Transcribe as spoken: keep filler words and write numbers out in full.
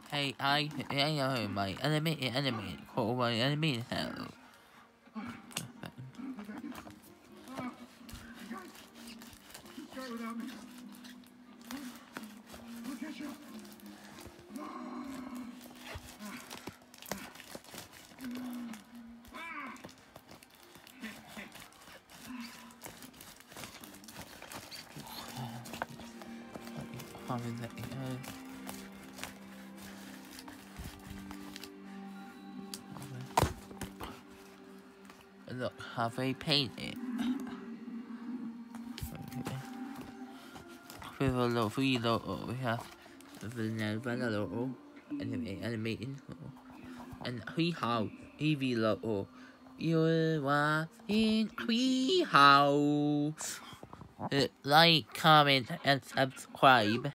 Hey, I, I know my animated enemy called my enemy hell. Look how they paint it. Okay. With a little free logo, we have the vanilla logo, and the animating logo, and we have E V logo. You are in we house. Like, comment, and subscribe.